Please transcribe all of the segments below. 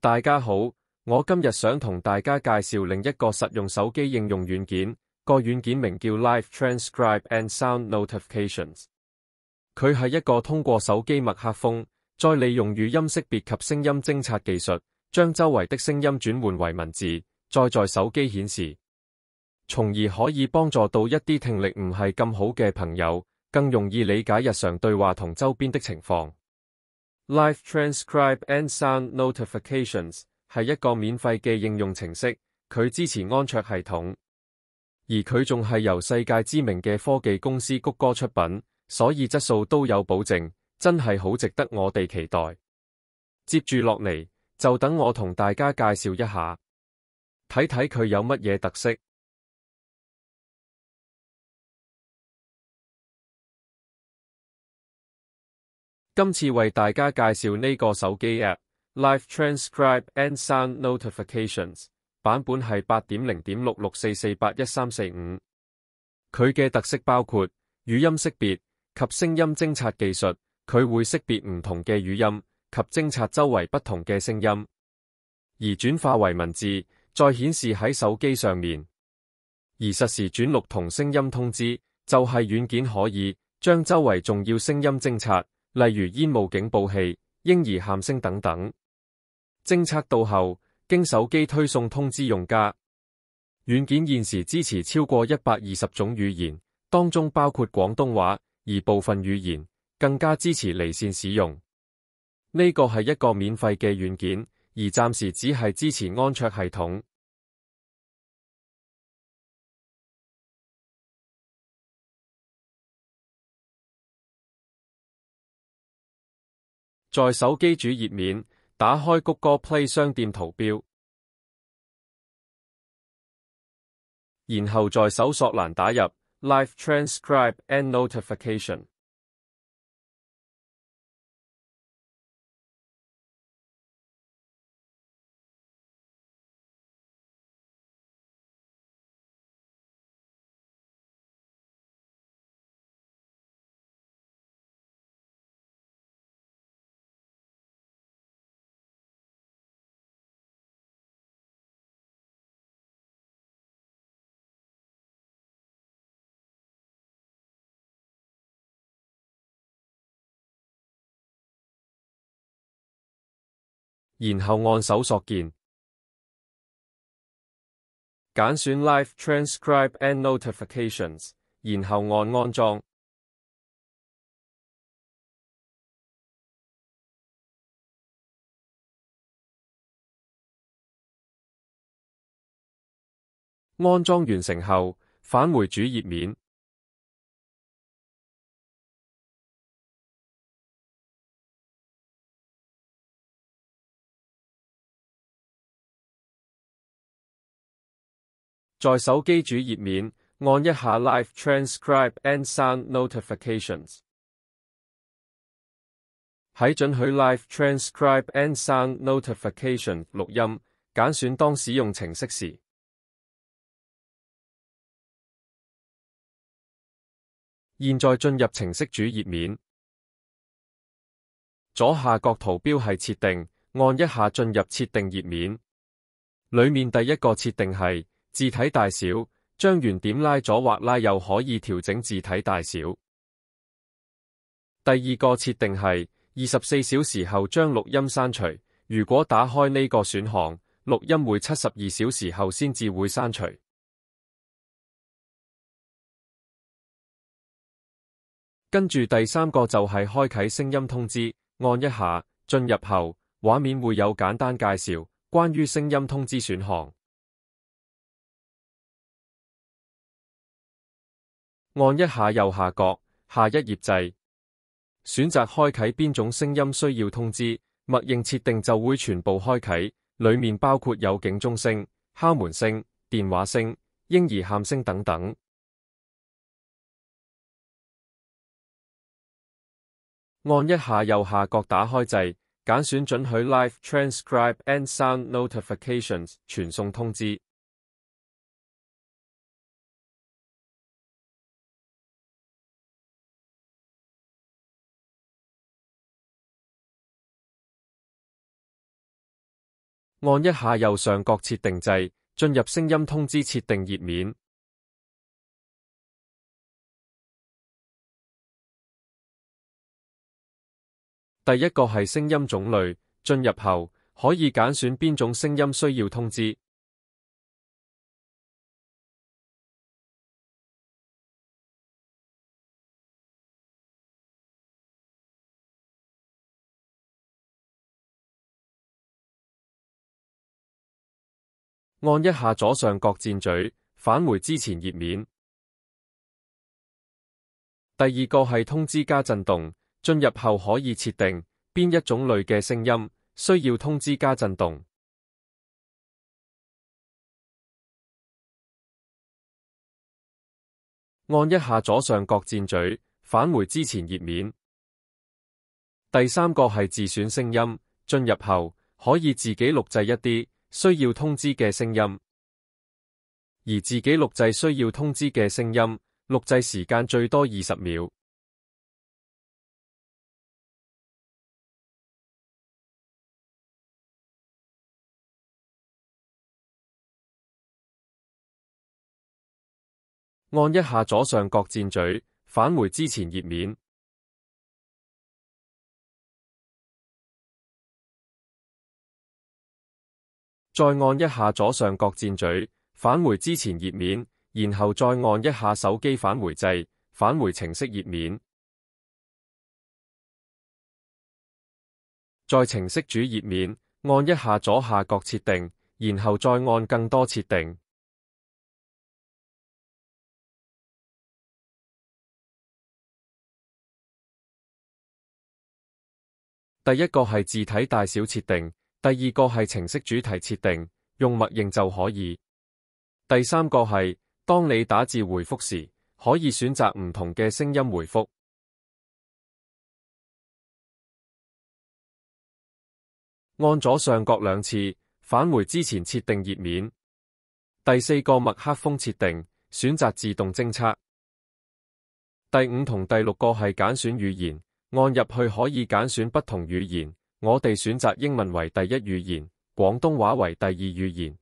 大家好，我今日想同大家介紹另一個實用手機應用軟件，個軟件名叫 Live Transcribe and Sound Notifications。佢係一個通過手機麥克風，再利用語音識別及聲音偵察技術，將周圍的聲音轉換為文字，再在手機顯示，從而可以幫助到一啲聽力唔係咁好嘅朋友，更容易理解日常對話同周邊的情況。Live Transcribe and Sound Notifications 係一個免費嘅應用程式，佢支持安卓系統，而佢仲係由世界知名嘅科技公司谷歌出品，所以質素都有保證，真係好值得我哋期待。接住落嚟，就等我同大家介紹一下，睇睇佢有乜嘢特色。今次為大家介紹呢個手機 App Live Transcribe and Sound Notifications， 版本係 8.0.66448135。佢嘅特色包括語音識別及聲音偵察技術，佢會識別唔同嘅語音及偵察周圍不同嘅聲音，而轉化為文字，再顯示喺手機上面。而實時轉錄同聲音通知，就係軟件可以將周圍重要聲音偵察，例如煙霧警報器、嬰兒喊聲等等，偵測到後，經手機推送通知用家。軟件現時支持超過120種語言，當中包括廣東話，而部分語言更加支持離線使用。呢個係一個免費嘅軟件，而暫時只係支持安卓系統。在手機主頁面，打開谷歌 Play 商店圖標，然後在搜索欄打入 Live Transcribe and Notification。然後按搜索鍵，揀選 Live Transcribe and Notifications， 然後按安裝。安裝完成後，返回主頁面。在手機主頁面，按一下 Live Transcribe and Sound Notifications。喺准許 Live Transcribe and Sound Notification 錄音，揀選當使用程式時。現在進入程式主頁面，左下角圖標係設定，按一下進入設定頁面。裡面第一個設定係字體大小，將圓點拉左或拉右可以調整字體大小。第二個設定係24小時後將錄音刪除，如果打開呢個選項，錄音會72小時後先至會刪除。跟住第三個就係開啟聲音通知，按一下，進入後，畫面會有簡單介紹，關於聲音通知選項。按一下右下角下一頁掣，選擇開啟邊種聲音需要通知，默認設定就會全部開啟，裡面包括有警鐘聲、敲門聲、電話聲、嬰兒喊聲等等。按一下右下角打開掣，揀選准許 Live Transcribe and Sound Notifications 傳送通知。 按一下右上角設定掣，進入聲音通知設定頁面。第一個係聲音種類，進入後可以揀選邊種聲音需要通知。按一下左上角箭嘴，返回之前頁面。第二個係通知加震動，進入後可以設定邊一種類嘅聲音需要通知加震動。按一下左上角箭嘴，返回之前頁面。第三個係自選聲音，進入後可以自己錄製一啲需要通知嘅聲音，而自己錄製需要通知嘅聲音，錄製時間最多20秒。按一下左上角箭嘴，返回之前頁面。再按一下左上角箭嘴，返回之前頁面，然後再按一下手機返回掣，返回程式頁面。在程式主頁面，按一下左下角設定，然後再按更多設定。第一個係字體大小設定，第二個係程式主題設定，用默認就可以。第三個係當你打字回覆時，可以選擇唔同嘅聲音回覆。按左上角兩次，返回之前設定頁面。第四個麥克風設定，選擇自動偵測。第五同第六個係揀選語言，按入去可以揀選不同語言，我哋選擇英文為第一語言，廣東話為第二語言。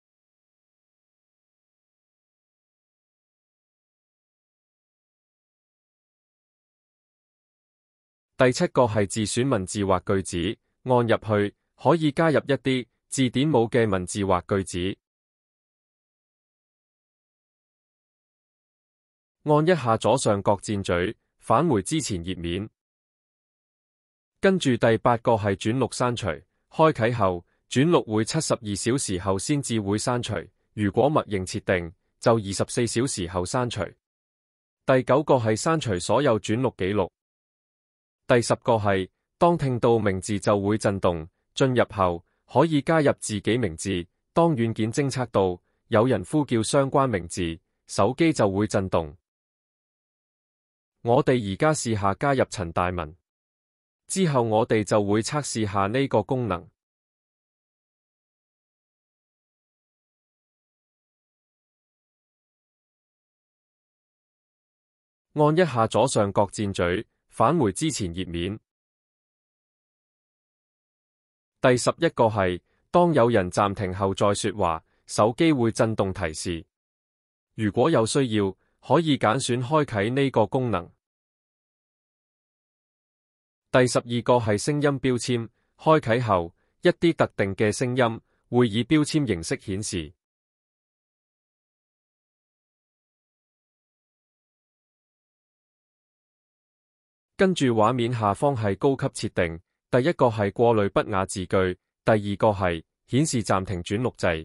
第七個係自選文字或句子，按入去可以加入一啲字典冇嘅文字或句子。按一下左上角箭嘴，返回之前頁面。跟住第八個係轉錄刪除，開啟後轉錄會72小時後先至會刪除，如果默認設定就24小時後刪除。第九個係刪除所有轉錄記錄。第十個係當聽到名字就會震動，進入後可以加入自己名字，當軟件偵測到有人呼叫相關名字，手機就會震動。我哋而家試下加入陳大文。之後我哋就會測試下呢個功能。按一下左上角箭嘴，返回之前頁面。第11個係當有人暫停後再說話，手機會震動提示。如果有需要，可以揀選開啟呢個功能。第12個係聲音標籤，開啟後，一啲特定嘅聲音會以標籤形式顯示。跟住畫面下方係高級設定，第一個係過濾不雅字句，第二個係顯示暫停轉錄掣。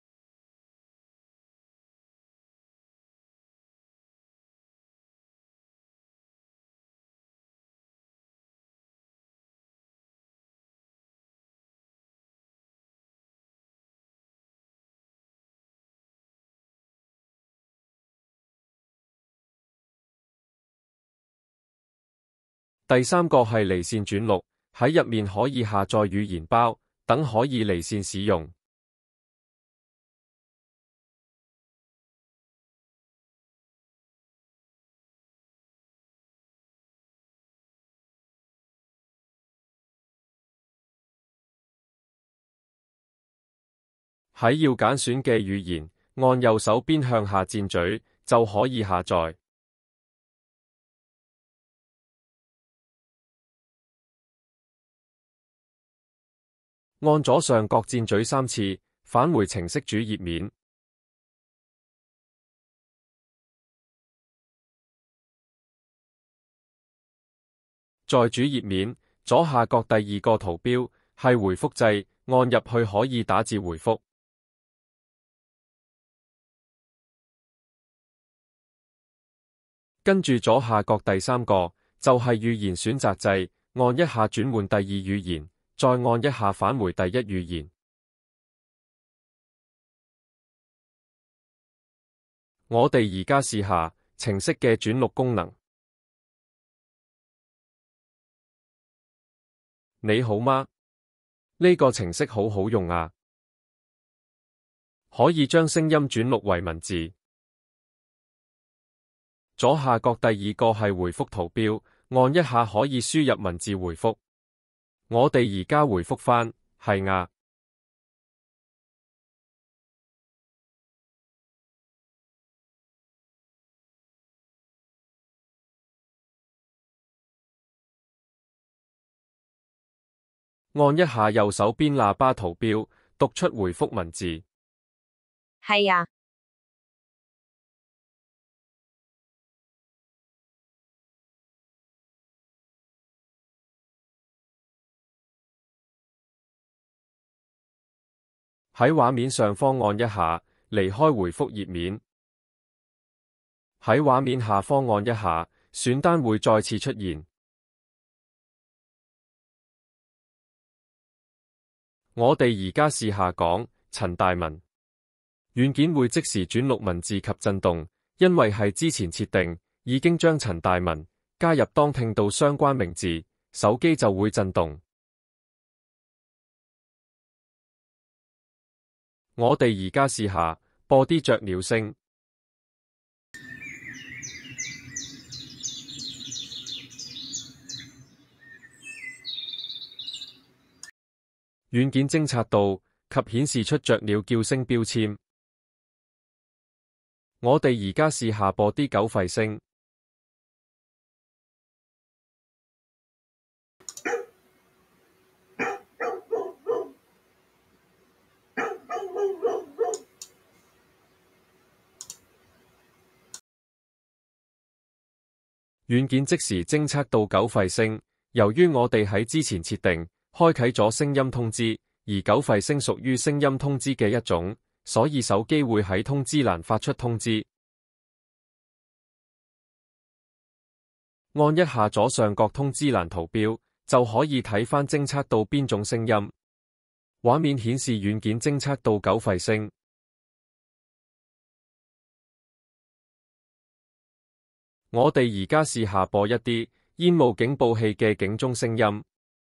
第三個係離線轉錄，喺入面可以下載語言包，等可以離線使用。 喺要揀選嘅語言，按右手邊向下箭咀就可以下載。按左上角箭咀3次，返回程式主頁面。在主頁面左下角第2個圖標係回覆掣，按入去可以打字回覆。跟住左下角第3個就係語言選擇掣，按一下轉換第2語言，再按一下返回第1語言。我哋而家試下程式嘅轉錄功能。你好嗎？呢個程式好好用啊！可以將聲音轉錄為文字。左下角第2個係回覆圖標，按一下可以輸入文字回覆。我哋而家回覆返，係啊。按一下右手邊喇叭圖標，讀出回覆文字。 係啊。 喺畫面上方按一下，離開回覆頁面。喺畫面下方按一下，選單會再次出現。我哋而家試下講陳大文，軟件會即時轉錄文字及震動，因為係之前設定，已經將陳大文加入當聽到相關名字，手機就會震動。我哋而家試下播啲雀鳥聲。軟件偵察到及顯示出雀鳥叫聲標籤。我哋而家試下播啲狗吠聲。軟件即時偵測到狗吠聲，由於我哋喺之前設定開啟咗聲音通知，而狗吠聲屬於聲音通知嘅一種，所以手機會喺通知欄發出通知。按一下左上角通知欄圖標，就可以睇返偵測到邊種聲音。畫面顯示軟件偵測到狗吠聲。我哋而家試下播一啲煙霧警報器嘅警鐘聲音。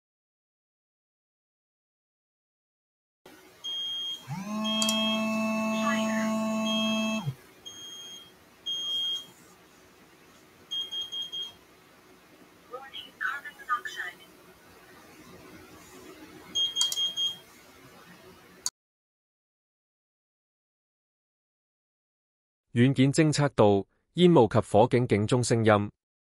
軟件偵測到煙霧及火警警鐘聲音。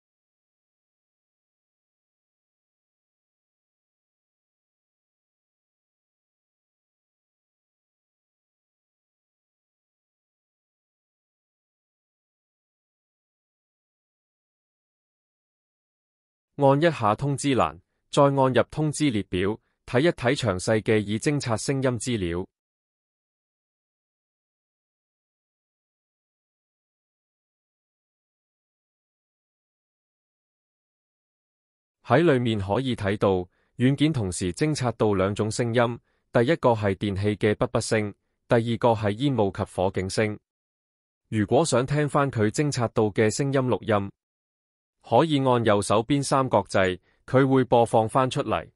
按一下通知欄，再按入通知列表，睇一睇詳細嘅已偵察聲音資料。喺裏面可以睇到，軟件同時偵察到兩種聲音，第一個係電器嘅卜卜聲，第二個係煙霧及火警聲。如果想聽返佢偵察到嘅聲音錄音，可以按右手邊三角掣，佢會播放返出嚟。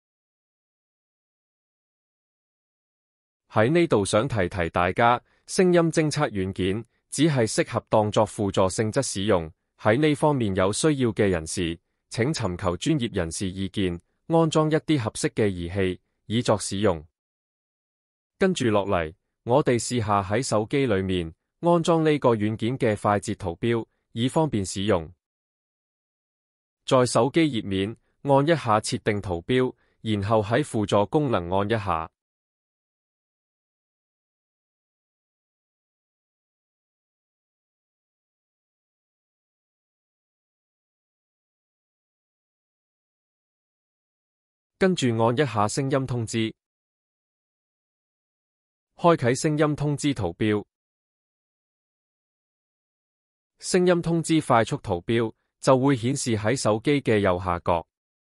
喺呢度想提提大家，聲音偵測軟件只係適合當作輔助性質使用，喺呢方面有需要嘅人士，請尋求專業人士意見，安裝一啲合適嘅儀器，以作使用。跟住落嚟， 我哋試下喺手機裏面安裝呢個軟件嘅快捷圖標，以方便使用。在手機頁面按一下設定圖標，然後喺輔助功能按一下。跟住按一下聲音通知，開啟聲音通知圖標。聲音通知快速圖標就會顯示喺手機嘅右下角。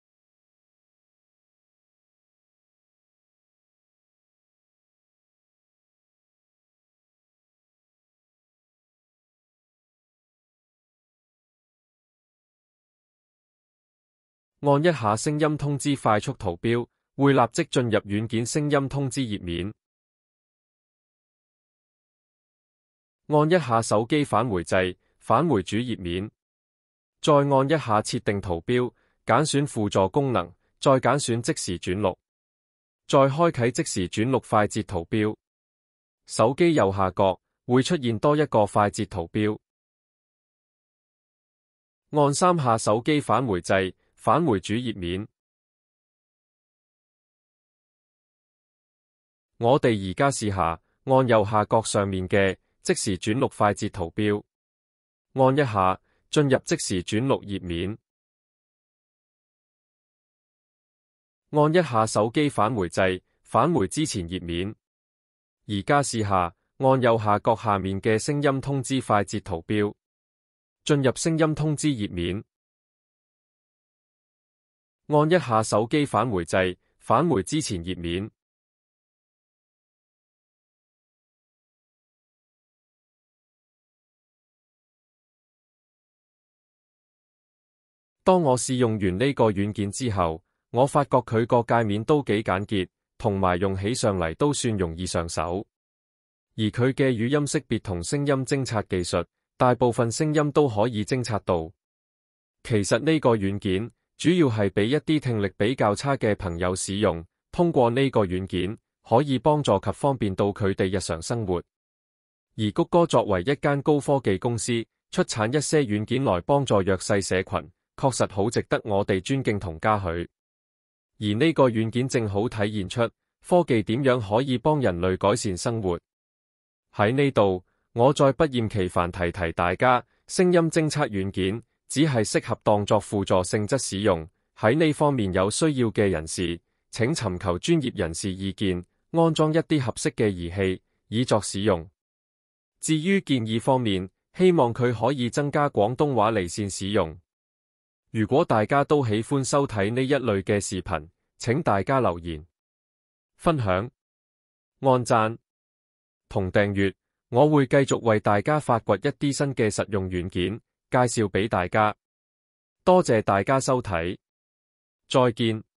按一下聲音通知快速圖標，會立即進入軟件聲音通知頁面。按一下手機返回掣，返回主頁面。再按一下設定圖標，揀選輔助功能，再揀選即時轉錄，再開啟即時轉錄快捷圖標。手機右下角會出現多一個快捷圖標。按3下手機返回掣，返回主頁面。我哋而家試下按右下角上面嘅即時轉錄快捷圖標，按一下進入即時轉錄頁面。按一下手機返回掣，返回之前頁面。而家試下按右下角下面嘅聲音通知快捷圖標，進入聲音通知頁面。按一下手機返回掣，返回之前頁面。當我試用完呢個軟件之後，我發覺佢個界面都幾簡潔，同埋用起上嚟都算容易上手。而佢嘅語音識別同聲音偵察技術，大部分聲音都可以偵察到。其實呢個軟件主要係俾一啲聽力比較差嘅朋友使用，通過呢個軟件可以幫助及方便到佢哋日常生活。而谷歌作為一間高科技公司，出產一些軟件來幫助弱勢社群，確實好值得我哋尊敬同嘉許。而呢個軟件正好體現出科技點樣可以幫人類改善生活。喺呢度，我再不厭其煩提提大家，聲音偵測軟件只係適合當作輔助性質使用。喺呢方面有需要嘅人士，請尋求專業人士意見，安裝一啲合適嘅儀器，以作使用。至於建議方面，希望佢可以增加廣東話離線使用。如果大家都喜歡收睇呢一類嘅視頻，請大家留言、分享、按讚同訂閱，我會繼續為大家發掘一啲新嘅實用軟件，介紹俾大家。多謝大家收睇，再見。